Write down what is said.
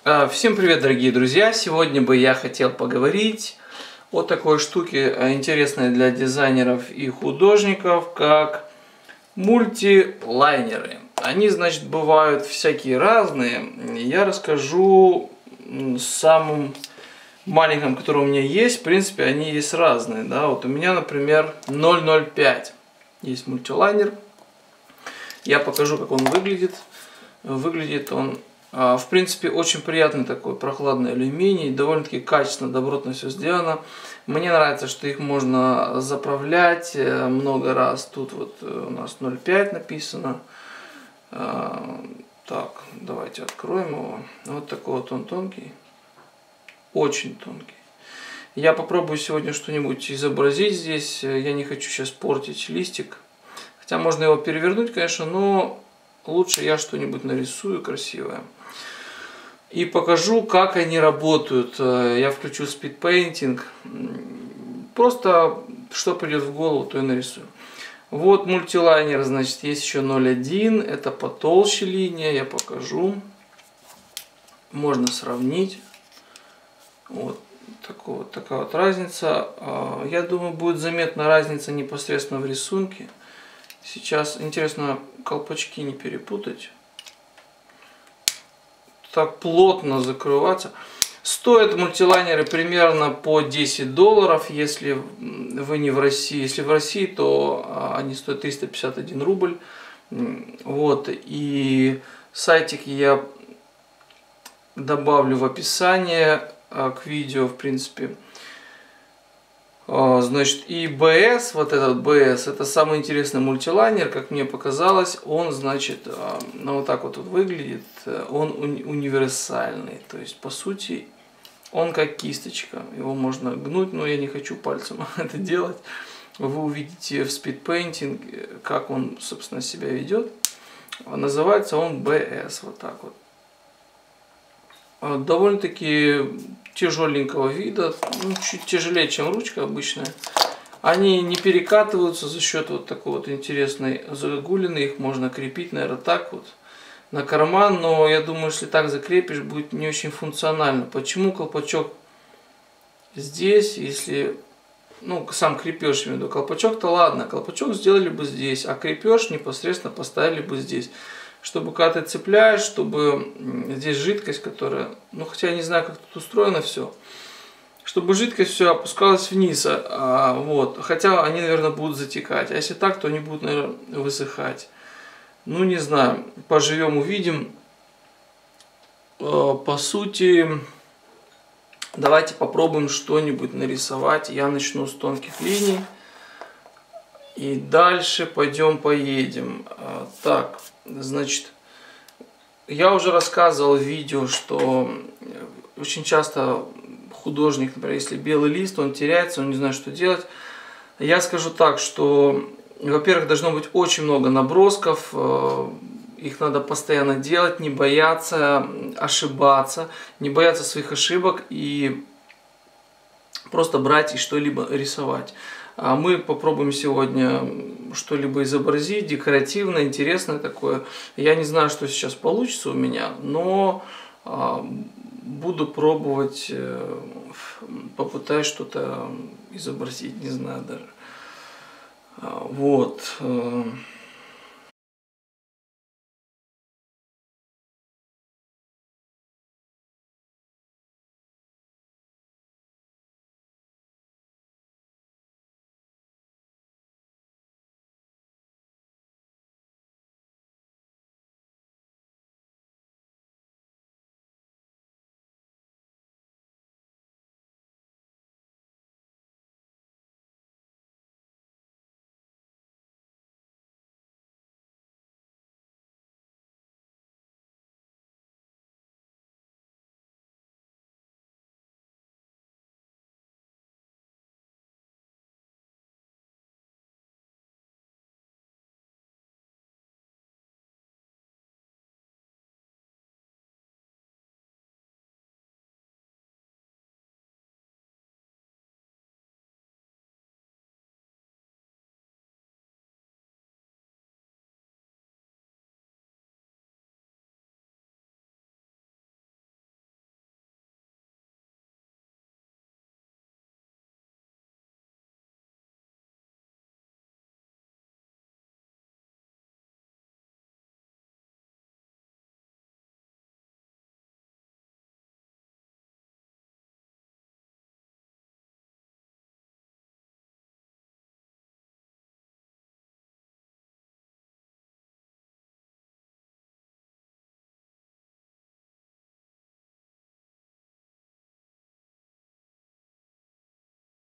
Всем привет, дорогие друзья! Сегодня бы я хотел поговорить о такой штуке, интересной для дизайнеров и художников, как мультилайнеры. Они, значит, бывают всякие разные. Я расскажу самым маленьком, который у меня есть. В принципе, они есть разные. Да? Вот у меня, например, 005 есть мультилайнер. Я покажу, как он выглядит. Выглядит он... В принципе, очень приятный такой прохладный алюминий, довольно-таки качественно, добротно все сделано. Мне нравится, что их можно заправлять много раз. Тут вот у нас 0,5 написано. Так, давайте откроем его. Вот такой вот он тонкий, очень тонкий. Я попробую сегодня что-нибудь изобразить здесь. Я не хочу сейчас портить листик. Хотя можно его перевернуть, конечно, но лучше я что-нибудь нарисую красивое. И покажу, как они работают. Я включу Speed Painting. Просто что придет в голову, то и нарисую. Вот мультилайнер, значит, есть еще 0,1. Это потолще линия, я покажу. Можно сравнить. Вот такая вот разница. Я думаю, будет заметна разница непосредственно в рисунке. Сейчас интересно колпачки не перепутать. Так плотно закрываться. Стоят мультилайнеры примерно по $10, если вы не в России. Если в России, то они стоят 351 рубль. Вот. И сайтик я добавлю в описание к видео, в принципе. Значит, и BS, вот этот BS, это самый интересный мультилайнер, как мне показалось. Он, значит, ну, вот так вот выглядит. Он универсальный. То есть, по сути, он как кисточка. Его можно гнуть, но я не хочу пальцем это делать. Вы увидите в Speed Painting, как он, собственно, себя ведет. Называется он BS, вот так вот. Довольно-таки тяжеленького вида, ну, чуть тяжелее, чем ручка обычная. Они не перекатываются за счет вот такой вот интересной загогулины. Их можно крепить, наверное, так вот на карман, но я думаю, если так закрепишь, будет не очень функционально. Почему колпачок здесь, если, ну, сам крепеж, имею в виду, колпачок-то ладно, колпачок сделали бы здесь, а крепеж непосредственно поставили бы здесь. Чтобы когда ты цепляешь, чтобы здесь жидкость, которая, ну хотя я не знаю, как тут устроено все, чтобы жидкость все опускалась вниз, вот, хотя они, наверное, будут затекать, а если так, то они будут, наверное, высыхать. Ну не знаю, поживем, увидим. По сути, давайте попробуем что-нибудь нарисовать. Я начну с тонких линий. И дальше поедем. Так, значит, я уже рассказывал в видео, что очень часто художник, например, если белый лист, он теряется, он не знает, что делать. Я скажу так, что, во-первых, должно быть очень много набросков, их надо постоянно делать, не бояться ошибаться, не бояться своих ошибок и просто брать и что-либо рисовать. Мы попробуем сегодня что-либо изобразить, декоративное, интересное такое. Я не знаю, что сейчас получится у меня, но буду пробовать, попытаюсь что-то изобразить, не знаю даже. Вот.